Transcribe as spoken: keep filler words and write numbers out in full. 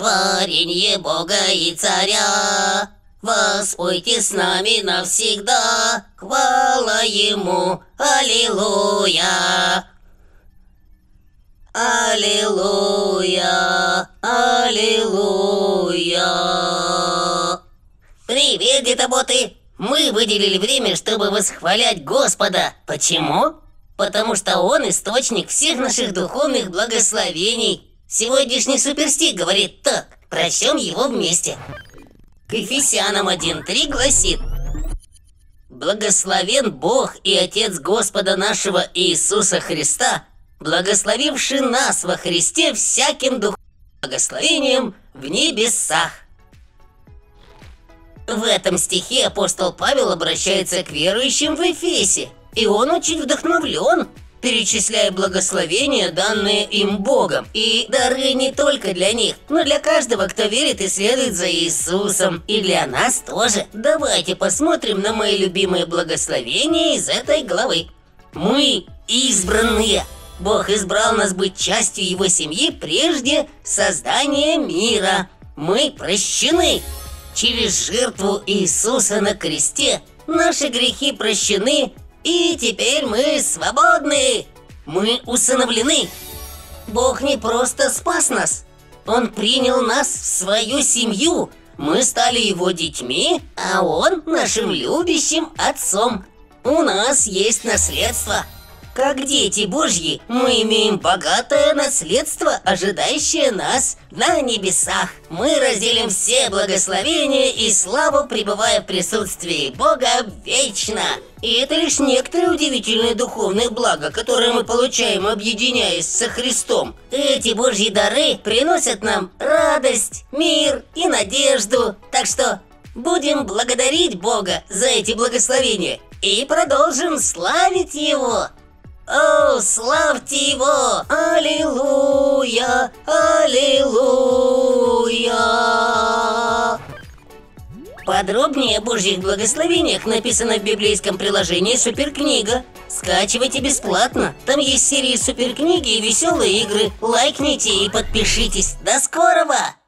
творенье Бога и Царя. Воспойте с нами навсегда, хвала Ему, аллилуйя. Аллилуйя, аллилуйя. Привет, детоботы! Мы выделили время, чтобы восхвалять Господа. Почему? Потому что Он источник всех наших духовных благословений. Сегодняшний суперстих говорит так. Прочтем его вместе. К Ефесянам один три гласит: «Благословен Бог и Отец Господа нашего Иисуса Христа, благословивший нас во Христе всяким духовным благословением в небесах». В этом стихе апостол Павел обращается к верующим в Эфесе, и он очень вдохновлен, перечисляя благословения, данные им Богом, и дары не только для них, но для каждого, кто верит и следует за Иисусом, и для нас тоже. Давайте посмотрим на мои любимые благословения из этой главы. Мы избранные. Бог избрал нас быть частью Его семьи прежде создания мира. Мы прощены. Через жертву Иисуса на кресте наши грехи прощены, и теперь мы свободны. Мы усыновлены. Бог не просто спас нас. Он принял нас в свою семью. Мы стали Его детьми, а Он нашим любящим отцом. У нас есть наследство. Как дети Божьи, мы имеем богатое наследство, ожидающее нас на небесах. Мы разделим все благословения и славу, пребывая в присутствии Бога вечно. И это лишь некоторые удивительные духовные блага, которые мы получаем, объединяясь со Христом. Эти Божьи дары приносят нам радость, мир и надежду. Так что будем благодарить Бога за эти благословения и продолжим славить Его. О, славьте Его! Аллилуйя! Аллилуйя! Подробнее о Божьих благословениях написано в библейском приложении «Суперкнига». Скачивайте бесплатно. Там есть серии суперкниги и веселые игры. Лайкните и подпишитесь. До скорого!